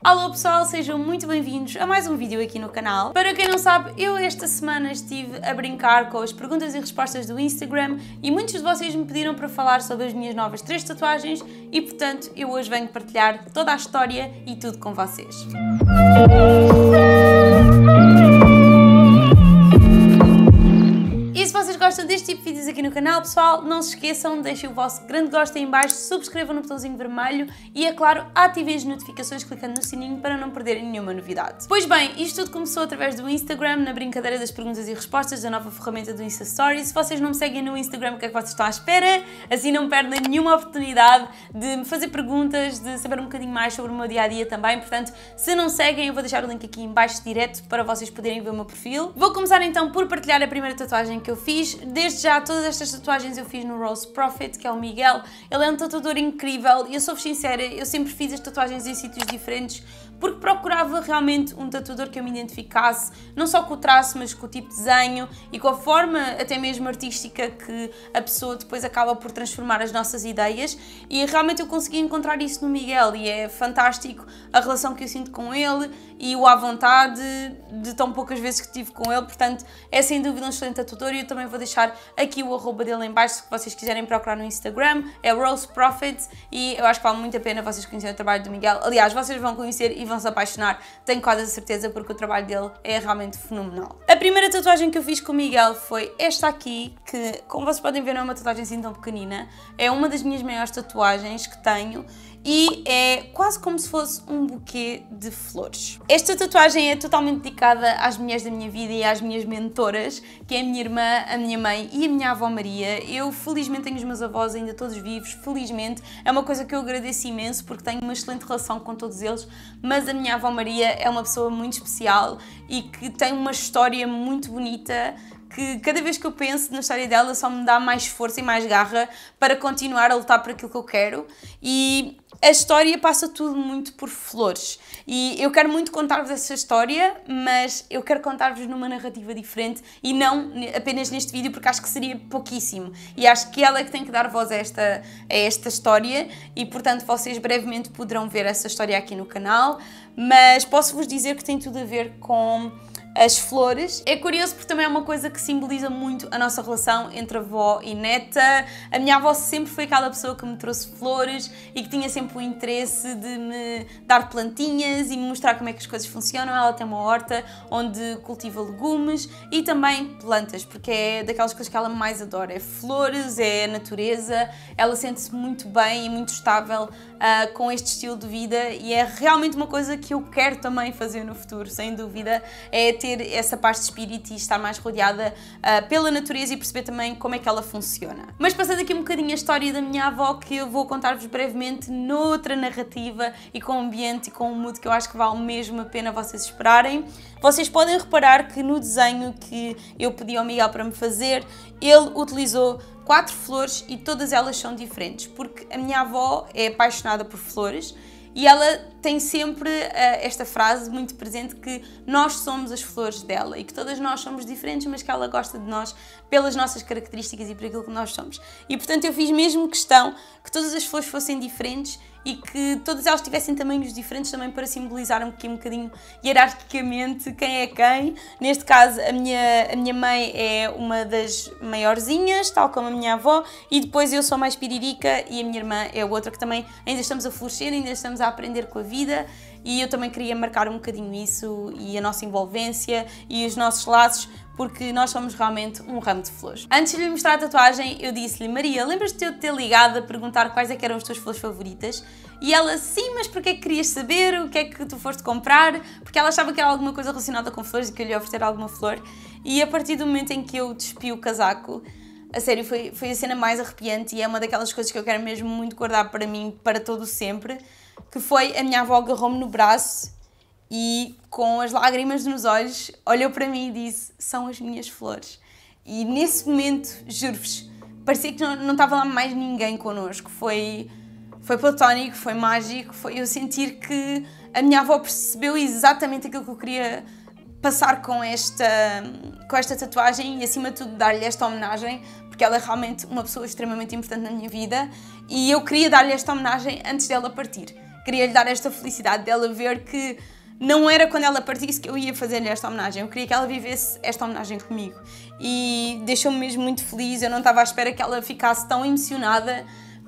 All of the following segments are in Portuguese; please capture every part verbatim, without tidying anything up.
Alô pessoal, sejam muito bem-vindos a mais um vídeo aqui no canal. Para quem não sabe, eu esta semana estive a brincar com as perguntas e respostas do Instagram e muitos de vocês me pediram para falar sobre as minhas novas três tatuagens e, portanto, eu hoje venho partilhar toda a história e tudo com vocês. E se vocês gostam deste tipo de vídeos aqui no canal, pessoal, não se esqueçam, deixem o vosso grande gosto aí em baixo, subscrevam no botãozinho vermelho e, é claro, ativem as notificações clicando no sininho para não perderem nenhuma novidade. Pois bem, isto tudo começou através do Instagram, na brincadeira das perguntas e respostas da nova ferramenta do Insta Stories. Se vocês não me seguem no Instagram, o que é que vocês estão à espera? Assim não perdem nenhuma oportunidade de me fazer perguntas, de saber um bocadinho mais sobre o meu dia-a-dia também. Portanto, se não seguem, eu vou deixar o link aqui em baixo direto para vocês poderem ver o meu perfil. Vou começar então por partilhar a primeira tatuagem que eu fiz. Desde já, todas estas tatuagens eu fiz no Rose Prophet, que é o Miguel. Ele é um tatuador incrível e eu sou-vos sincera, eu sempre fiz as tatuagens em sítios diferentes porque procurava realmente um tatuador que eu me identificasse, não só com o traço, mas com o tipo de desenho e com a forma até mesmo artística que a pessoa depois acaba por transformar as nossas ideias, e realmente eu consegui encontrar isso no Miguel e é fantástico a relação que eu sinto com ele e o à vontade de tão poucas vezes que tive com ele. Portanto, é sem dúvida um excelente tatuador e eu também vou deixar aqui o arroba dele em baixo se vocês quiserem procurar no Instagram. É Rose Prophet e eu acho que vale muito a pena vocês conhecerem o trabalho do Miguel. Aliás, vocês vão conhecer e vão se apaixonar, tenho quase a certeza, porque o trabalho dele é realmente fenomenal. A primeira tatuagem que eu fiz com o Miguel foi esta aqui, que, como vocês podem ver, não é uma tatuagem assim tão pequenina, é uma das minhas maiores tatuagens que tenho e é quase como se fosse um buquê de flores. Esta tatuagem é totalmente dedicada às mulheres da minha vida e às minhas mentoras, que é a minha irmã, a minha mãe e a minha avó Maria. Eu felizmente tenho os meus avós ainda todos vivos, felizmente. É uma coisa que eu agradeço imenso porque tenho uma excelente relação com todos eles, mas a minha avó Maria é uma pessoa muito especial e que tem uma história muito bonita, que cada vez que eu penso na história dela só me dá mais força e mais garra para continuar a lutar por aquilo que eu quero. E a história passa tudo muito por flores e eu quero muito contar-vos essa história, mas eu quero contar-vos numa narrativa diferente e não apenas neste vídeo, porque acho que seria pouquíssimo e acho que ela é que tem que dar voz a esta, a esta história e, portanto, vocês brevemente poderão ver essa história aqui no canal, mas posso-vos dizer que tem tudo a ver com as flores. É curioso porque também é uma coisa que simboliza muito a nossa relação entre avó e neta. A minha avó sempre foi aquela pessoa que me trouxe flores e que tinha sempre o interesse de me dar plantinhas e me mostrar como é que as coisas funcionam. Ela tem uma horta onde cultiva legumes e também plantas, porque é daquelas coisas que ela mais adora. É flores, é natureza. Ela sente-se muito bem e muito estável uh, com este estilo de vida e é realmente uma coisa que eu quero também fazer no futuro, sem dúvida. É ter essa paz de espírito e estar mais rodeada uh, pela natureza e perceber também como é que ela funciona. Mas passando aqui um bocadinho a história da minha avó, que eu vou contar-vos brevemente noutra narrativa e com um ambiente e com um mood que eu acho que vale mesmo a pena vocês esperarem. Vocês podem reparar que no desenho que eu pedi ao Miguel para me fazer, ele utilizou quatro flores e todas elas são diferentes, porque a minha avó é apaixonada por flores e ela tem sempre uh, esta frase muito presente, que nós somos as flores dela e que todas nós somos diferentes, mas que ela gosta de nós pelas nossas características e por aquilo que nós somos. E, portanto, eu fiz mesmo questão que todas as flores fossem diferentes e que todas elas tivessem tamanhos diferentes também para simbolizar um bocadinho, um bocadinho hierarquicamente quem é quem. Neste caso, a minha, a minha mãe é uma das maiorzinhas, tal como a minha avó, e depois eu sou mais piririca e a minha irmã é outra que também ainda estamos a florescer, ainda estamos a aprender com a vida, e eu também queria marcar um bocadinho isso e a nossa envolvência e os nossos laços, porque nós somos realmente um ramo de flores. Antes de lhe mostrar a tatuagem, eu disse-lhe: Maria, lembras-te de eu te ter ligado a perguntar quais é que eram as tuas flores favoritas? E ela: sim, mas porquê é que querias saber? O que é que tu foste comprar? Porque ela achava que era alguma coisa relacionada com flores e que eu lhe ia oferecer alguma flor. E a partir do momento em que eu despi o casaco, a sério, foi, foi a cena mais arrepiante e é uma daquelas coisas que eu quero mesmo muito guardar para mim, para todo o sempre, que foi a minha avó agarrou-me no braço e, com as lágrimas nos olhos, olhou para mim e disse: são as minhas flores. E nesse momento, juro-vos, parecia que não, não estava lá mais ninguém connosco. Foi, foi platónico, foi mágico, foi eu sentir que a minha avó percebeu exatamente aquilo que eu queria passar com esta, com esta tatuagem e, acima de tudo, dar-lhe esta homenagem, porque ela é realmente uma pessoa extremamente importante na minha vida e eu queria dar-lhe esta homenagem antes dela partir. queria lhe dar esta felicidade dela ver que não era quando ela partisse que eu ia fazer-lhe esta homenagem, eu queria que ela vivesse esta homenagem comigo e deixou-me mesmo muito feliz. Eu não estava à espera que ela ficasse tão emocionada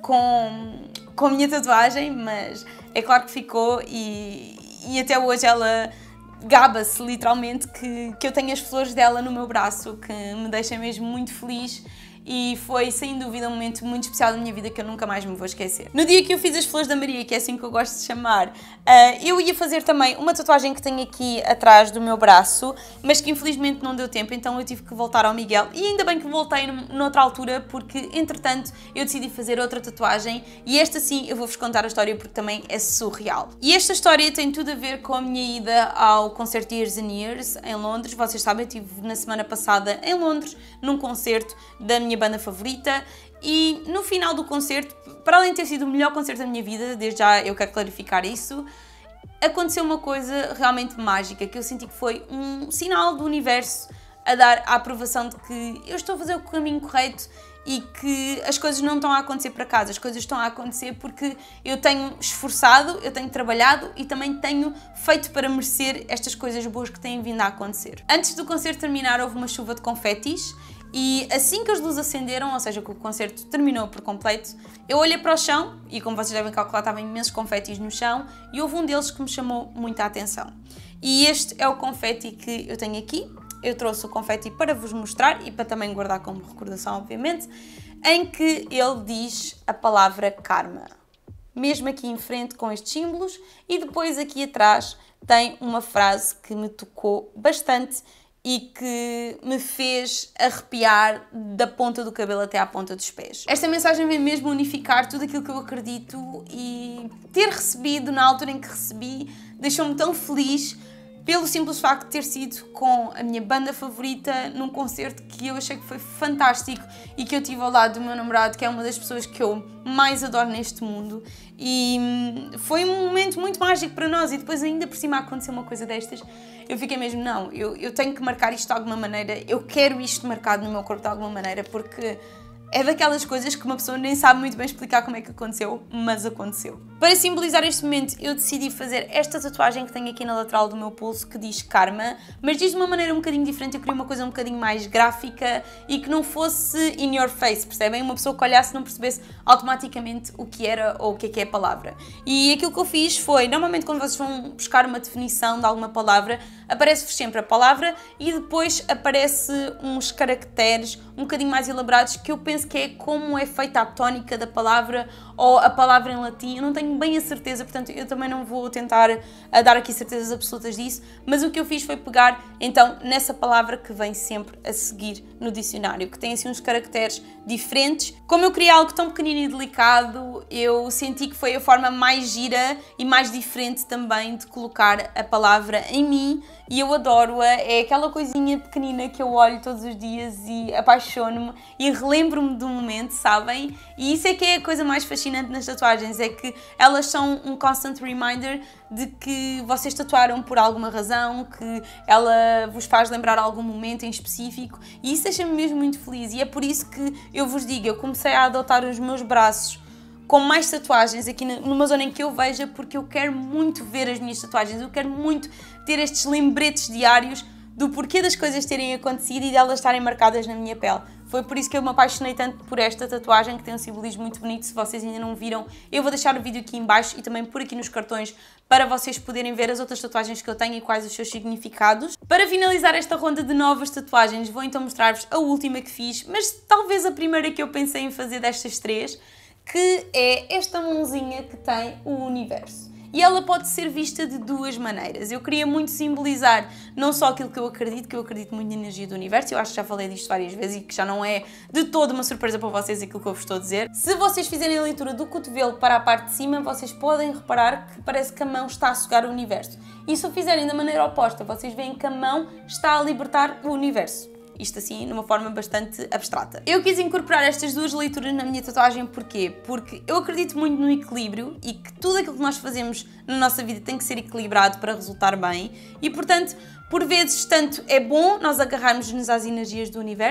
com, com a minha tatuagem, mas é claro que ficou e, e até hoje ela gaba-se literalmente que, que eu tenho as flores dela no meu braço, que me deixa mesmo muito feliz. E foi, sem dúvida, um momento muito especial da minha vida que eu nunca mais me vou esquecer. No dia que eu fiz as Flores da Maria, que é assim que eu gosto de chamar, eu ia fazer também uma tatuagem que tenho aqui atrás do meu braço, mas que infelizmente não deu tempo, então eu tive que voltar ao Miguel. E ainda bem que voltei noutra altura, porque entretanto eu decidi fazer outra tatuagem e esta sim eu vou-vos contar a história porque também é surreal. E esta história tem tudo a ver com a minha ida ao concerto de Years and Years em Londres. Vocês sabem, eu estive na semana passada em Londres num concerto da minha banda favorita e no final do concerto, para além de ter sido o melhor concerto da minha vida, desde já eu quero clarificar isso, aconteceu uma coisa realmente mágica que eu senti que foi um sinal do universo a dar a aprovação de que eu estou a fazer o caminho correto e que as coisas não estão a acontecer por acaso, as coisas estão a acontecer porque eu tenho esforçado, eu tenho trabalhado e também tenho feito para merecer estas coisas boas que têm vindo a acontecer. Antes do concerto terminar houve uma chuva de confetis e assim que as luzes acenderam, ou seja, que o concerto terminou por completo, eu olhei para o chão e, como vocês devem calcular, estavam imensos confetis no chão e houve um deles que me chamou muita atenção. E este é o confeti que eu tenho aqui. Eu trouxe o confeti para vos mostrar e para também guardar como recordação, obviamente, em que ele diz a palavra karma. Mesmo aqui em frente com estes símbolos e depois aqui atrás tem uma frase que me tocou bastante e que me fez arrepiar da ponta do cabelo até à ponta dos pés. Esta mensagem vem mesmo unificar tudo aquilo que eu acredito e ter recebido na altura em que recebi deixou-me tão feliz pelo simples facto de ter sido com a minha banda favorita num concerto que eu achei que foi fantástico e que eu tive ao lado do meu namorado, que é uma das pessoas que eu mais adoro neste mundo, e foi um momento muito mágico para nós. E depois ainda por cima aconteceu uma coisa destas, eu fiquei mesmo, não, eu, eu tenho que marcar isto de alguma maneira, eu quero isto marcado no meu corpo de alguma maneira, porque é daquelas coisas que uma pessoa nem sabe muito bem explicar como é que aconteceu, mas aconteceu. Para simbolizar este momento, eu decidi fazer esta tatuagem que tenho aqui na lateral do meu pulso, que diz karma, mas diz de uma maneira um bocadinho diferente. Eu queria uma coisa um bocadinho mais gráfica e que não fosse in your face, percebem? Uma pessoa que olhasse não percebesse automaticamente o que era ou o que é que é a palavra. E aquilo que eu fiz foi, normalmente quando vocês vão buscar uma definição de alguma palavra, aparece-vos sempre a palavra e depois aparece uns caracteres um bocadinho mais elaborados que eu penso que é como é feita a tónica da palavra ou a palavra em latim. Eu não tenho bem a certeza, portanto eu também não vou tentar a dar aqui certezas absolutas disso, mas o que eu fiz foi pegar então nessa palavra que vem sempre a seguir no dicionário, que tem assim uns caracteres diferentes. Como eu queria algo tão pequenino e delicado, eu senti que foi a forma mais gira e mais diferente também de colocar a palavra em mim, e eu adoro-a. É aquela coisinha pequenina que eu olho todos os dias e apaixono-me e relembro-me do momento, sabem? E isso é que é a coisa mais fascinante nas tatuagens, é que elas são um constant reminder de que vocês tatuaram por alguma razão, que ela vos faz lembrar algum momento em específico, e isso deixa-me mesmo muito feliz. E é por isso que eu vos digo, eu comecei a adotar os meus braços com mais tatuagens aqui numa zona em que eu veja, porque eu quero muito ver as minhas tatuagens, eu quero muito ter estes lembretes diários do porquê das coisas terem acontecido e delas estarem marcadas na minha pele. Foi por isso que eu me apaixonei tanto por esta tatuagem, que tem um simbolismo muito bonito. Se vocês ainda não viram, eu vou deixar o vídeo aqui em baixo e também por aqui nos cartões para vocês poderem ver as outras tatuagens que eu tenho e quais os seus significados. Para finalizar esta ronda de novas tatuagens, vou então mostrar-vos a última que fiz, mas talvez a primeira que eu pensei em fazer destas três, que é esta mãozinha que tem o universo. E ela pode ser vista de duas maneiras. Eu queria muito simbolizar não só aquilo que eu acredito, que eu acredito muito na energia do universo, eu acho que já falei disto várias vezes e que já não é de todo uma surpresa para vocês aquilo que eu vos estou a dizer. Se vocês fizerem a leitura do cotovelo para a parte de cima, vocês podem reparar que parece que a mão está a sugar o universo. E se o fizerem da maneira oposta, vocês veem que a mão está a libertar o universo. Isto assim, numa forma bastante abstrata. Eu quis incorporar estas duas leituras na minha tatuagem, porquê? Porque eu acredito muito no equilíbrio e que tudo aquilo que nós fazemos na nossa vida tem que ser equilibrado para resultar bem e, portanto, por vezes, tanto é bom nós agarrarmos-nos às energias do universo,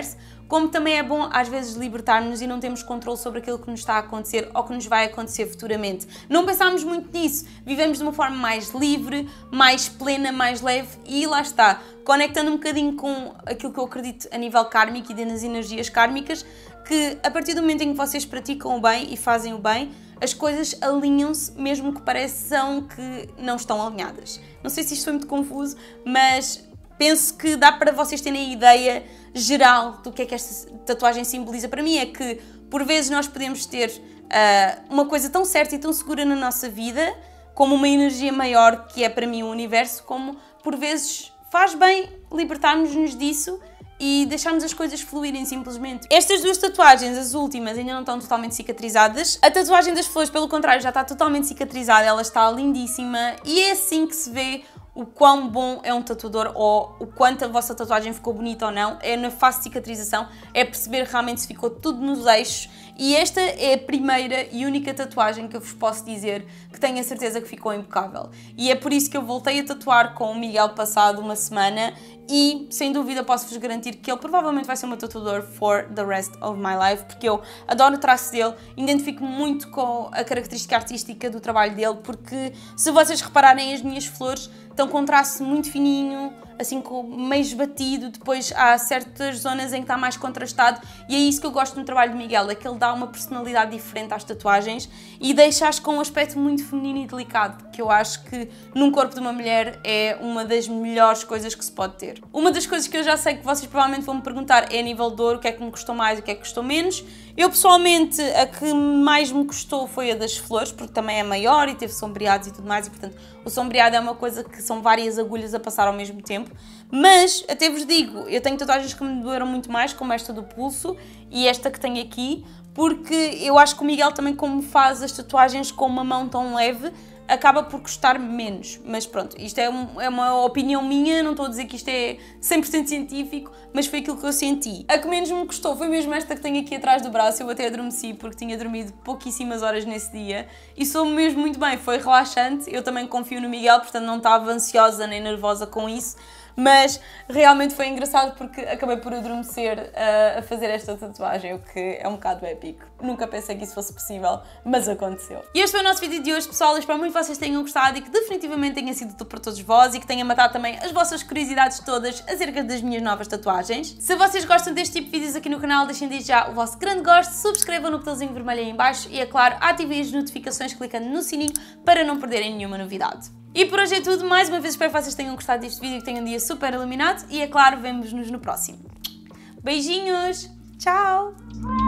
como também é bom às vezes libertar-nos e não termos controle sobre aquilo que nos está a acontecer ou que nos vai acontecer futuramente. Não pensámos muito nisso, vivemos de uma forma mais livre, mais plena, mais leve e lá está, conectando um bocadinho com aquilo que eu acredito a nível kármico e das energias kármicas, que a partir do momento em que vocês praticam o bem e fazem o bem, as coisas alinham-se mesmo que pareçam que não estão alinhadas. Não sei se isto foi muito confuso, mas penso que dá para vocês terem a ideia geral do que é que esta tatuagem simboliza. Para mim é que por vezes nós podemos ter uh, uma coisa tão certa e tão segura na nossa vida, como uma energia maior que é para mim o universo, como por vezes faz bem libertarmos-nos disso e deixarmos as coisas fluírem simplesmente. Estas duas tatuagens, as últimas, ainda não estão totalmente cicatrizadas. A tatuagem das flores, pelo contrário, já está totalmente cicatrizada, ela está lindíssima e é assim que se vê o quão bom é um tatuador ou o quanto a vossa tatuagem ficou bonita ou não. É na fase de cicatrização, é perceber realmente se ficou tudo nos eixos. E esta é a primeira e única tatuagem que eu vos posso dizer que tenho a certeza que ficou impecável. E é por isso que eu voltei a tatuar com o Miguel passado uma semana e, sem dúvida, posso-vos garantir que ele provavelmente vai ser o meu tatuador for the rest of my life, porque eu adoro o traço dele, identifico muito com a característica artística do trabalho dele, porque se vocês repararem as minhas flores estão com um traço muito fininho, assim com meio esbatido, depois há certas zonas em que está mais contrastado e é isso que eu gosto no trabalho de Miguel, é que ele dá uma personalidade diferente às tatuagens e deixa-as com um aspecto muito feminino e delicado, que eu acho que num corpo de uma mulher é uma das melhores coisas que se pode ter. Uma das coisas que eu já sei que vocês provavelmente vão me perguntar é a nível de dor, o que é que me custou mais e o que é que custou menos. Eu pessoalmente, a que mais me custou foi a das flores, porque também é maior e teve sombreados e tudo mais e portanto o sombreado é uma coisa que são várias agulhas a passar ao mesmo tempo. Mas, até vos digo, eu tenho tatuagens que me doeram muito mais, como esta do pulso e esta que tenho aqui, porque eu acho que o Miguel também, como faz as tatuagens com uma mão tão leve, acaba por custar menos. Mas pronto, isto é, um, é uma opinião minha, não estou a dizer que isto é cem por cento científico, mas foi aquilo que eu senti. A que menos me custou foi mesmo esta que tenho aqui atrás do braço, eu até adormeci porque tinha dormido pouquíssimas horas nesse dia e soube mesmo muito bem, foi relaxante, eu também confio no Miguel, portanto não estava ansiosa nem nervosa com isso, mas realmente foi engraçado porque acabei por adormecer uh, a fazer esta tatuagem, o que é um bocado épico. Nunca pensei que isso fosse possível, mas aconteceu. E este foi o nosso vídeo de hoje, pessoal. Eu espero muito que vocês tenham gostado e que definitivamente tenha sido útil para todos vós e que tenha matado também as vossas curiosidades todas acerca das minhas novas tatuagens. Se vocês gostam deste tipo de vídeos aqui no canal, deixem desde já o vosso grande gosto, subscrevam no botãozinho vermelho aí em baixo e, é claro, ativem as notificações clicando no sininho para não perderem nenhuma novidade. E por hoje é tudo, mais uma vez espero que vocês tenham gostado deste vídeo, que tenham um dia super iluminado e, é claro, vemo-nos no próximo. Beijinhos! Tchau!